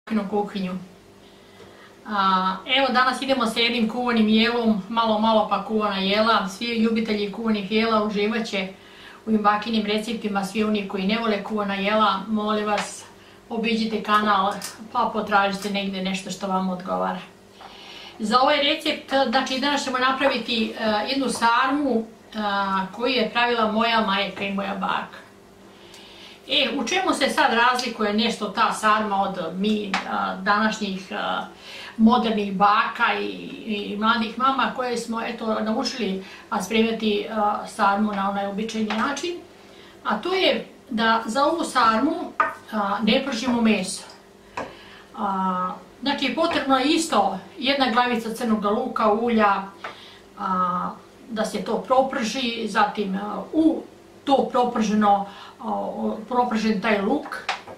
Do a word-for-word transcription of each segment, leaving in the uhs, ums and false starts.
kuhinju. A, evo danas idemo sa jednim kuvanim jelom, malo malo pa kuvana jela. Svi ljubitelji kuvanih jela uživat će u ovim bakinim receptima. Svi oni koji ne vole kuvana jela, molim vas, obiđite kanal pa potražite negdje nešto što vam odgovara. Za ovaj recept, znači danas ćemo napraviti uh, jednu sarmu uh, koju je pravila moja majka i moja baka. E, u čemu se sad razlikuje nešto ta sarma od mi uh, današnjih uh, modernih baka i, i mladih mama koje smo eto naučili spremati uh, sarmu na onaj običajni način, a to je da za ovu sarmu uh, ne pržimo meso. Uh, znači potrebno je isto jedna glavica crnog luka, ulja, uh, da se to proprži, zatim uh, u to proprženo, uh, propržen taj luk.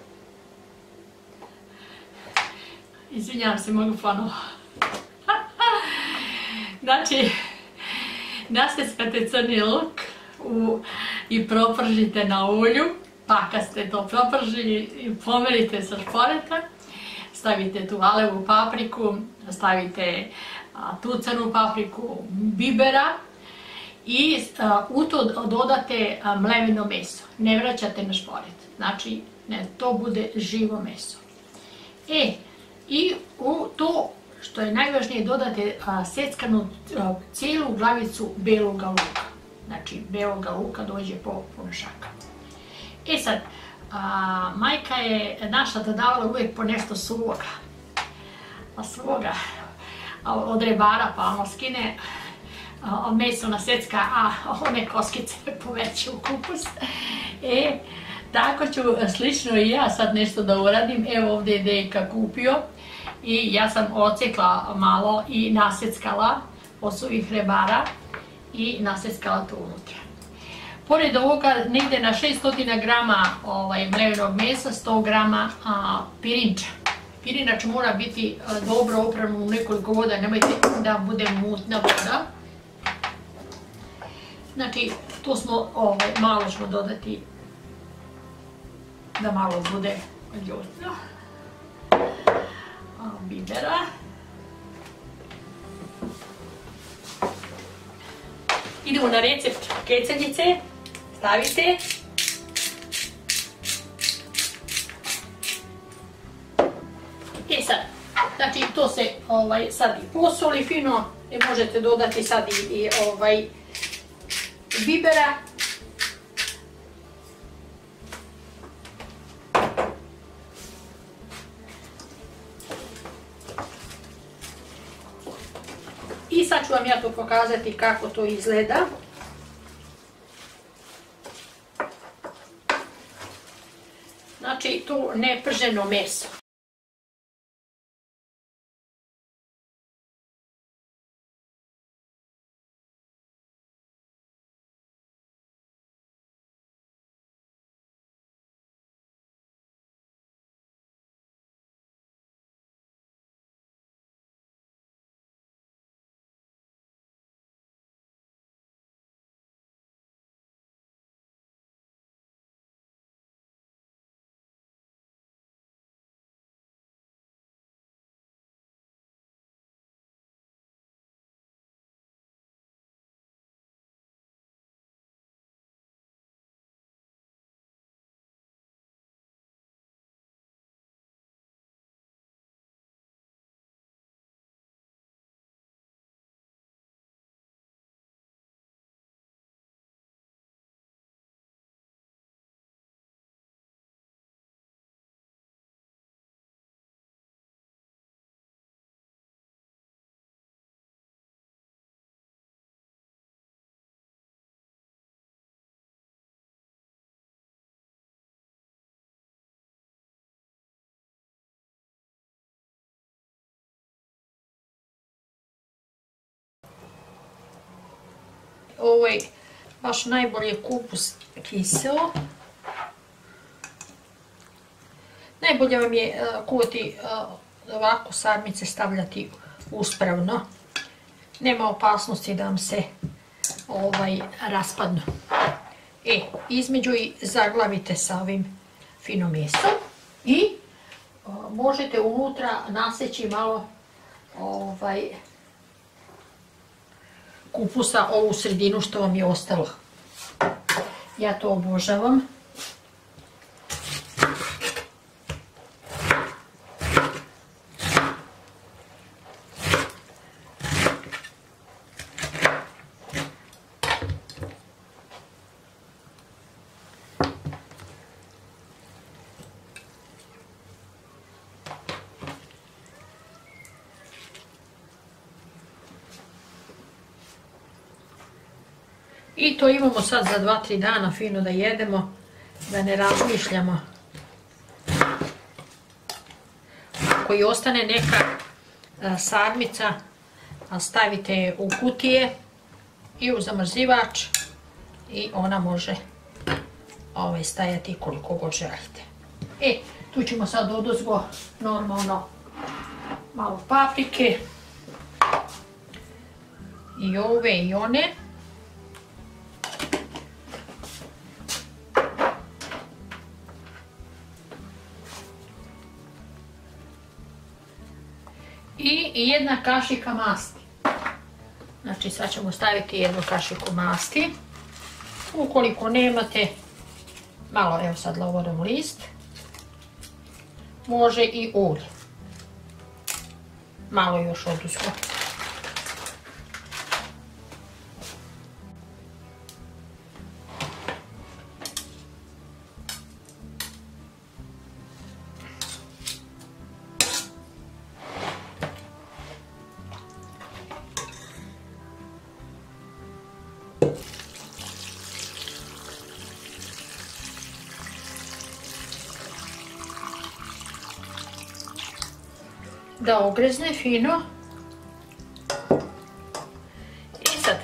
Izvinjavam se, mogu ponovo. Znači, naseckate crni luk u, i propržite na ulju, pa kad ste to propržili, pomerite sa šporeta, stavite tu alevu papriku, stavite a, tu crnu papriku, bibera i a, u to dodate a, mleveno meso. Ne vraćate na šporet, znači ne, to bude živo meso. E, i u to što je najvažnije dodate a, seckanu a, cijelu glavicu beloga luka. Znači beloga luka dođe po pomešaka. E sad, a, majka je naša dodavala uvijek po nešto suvoga. A suvoga a, od rebara pa ono skine a, meso na secka, a one koskice poveće u kupus. E, tako ću slično i ja sad nešto da uradim. Evo ovdje je Dejka kupio i ja sam ocekla malo i naseckala od suvih rebara i naseckala to unutra. Pored ovoga negdje na šesto grama ovaj, mlevenog mesa, sto grama a, pirinča. Pirinač mora biti a, dobro opran u nekoliko voda, nemojte da bude mutna voda. Znači, to smo, ovaj, malo ćemo dodati da malo bude ljutno. Bibera. Idemo na recept keceljice. Stavite. I sad, znači to se ovaj, sad i posoli fino i možete dodati sad i, i ovaj bibera. I sad ću vam ja to pokazati kako to izgleda. Znači tu neprženo meso. Ovo je baš najbolje kupus kiselo. Najbolje vam je uh, kuvati uh, ovako sarmice, stavljati uspravno. Nema opasnosti da vam se ovaj, raspadnu. E, između i zaglavite sa ovim fino mesom i možete unutra naseći malo ovaj, kupusa, ovu sredinu što vam je ostalo. Ja to obožavam. I to imamo sad za dva tri dana fino da jedemo, da ne razmišljamo. Ako i ostane neka sarmica, stavite je u kutije i u zamrzivač i ona može ovaj, stajati koliko god želite. E, tu ćemo sad odozgo normalno malo paprike i ove i one. I jedna kašika masti. Znači sad ćemo staviti jednu kašiku masti. Ukoliko nemate, malo evo sad lovorom list, može i ulje. Malo još oduzgo. Da ogrezne fino. I sad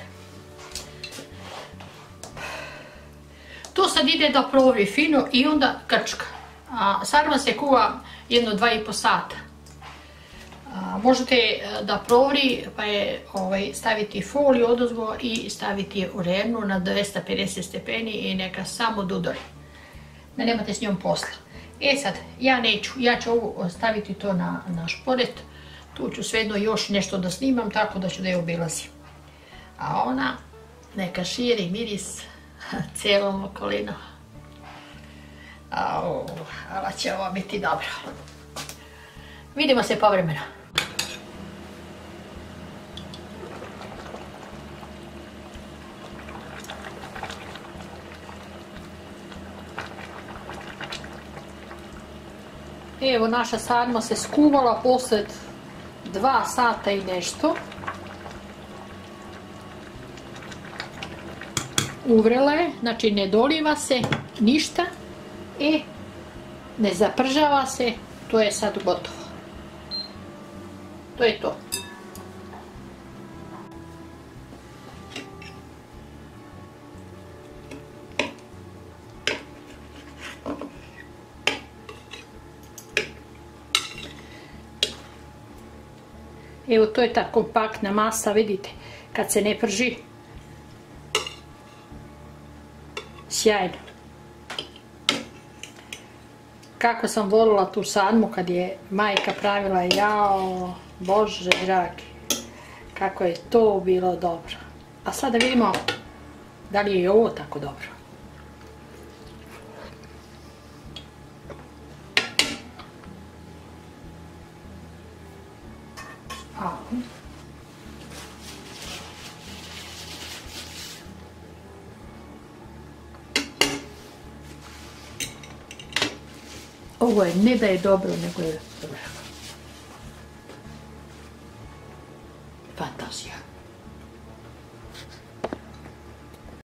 to sad ide da provri fino i onda krčka. A sarma se kuva jedno dva i po sata. A, možete da provri pa je ovaj, staviti foliju odozgo i staviti je u revnu na dvesta pedeset stepeni i neka samo dudori. Da nemate s njom posla. E sad, ja neću, ja ću ovo staviti to na, na šporet, tu ću svejedno još nešto da snimam, tako da ću da je obilazim. A ona neka širi miris cijelom okolinom. Au, ali će ovo biti dobro. Vidimo se povremeno. Evo, naša sarma se skuvala poslije dva sata i nešto. Uvrela je, znači ne doliva se ništa i ne zapržava se, to je sad gotovo. To je to. Evo, to je ta kompaktna masa, vidite, kad se ne prži. Sjajno. Kako sam volila tu sarmu kad je majka pravila, jao, Bože dragi, kako je to bilo dobro. A sad da vidimo da li je i ovo tako dobro. Ovo je ne da je dobro, nego je dobro. Fantazija.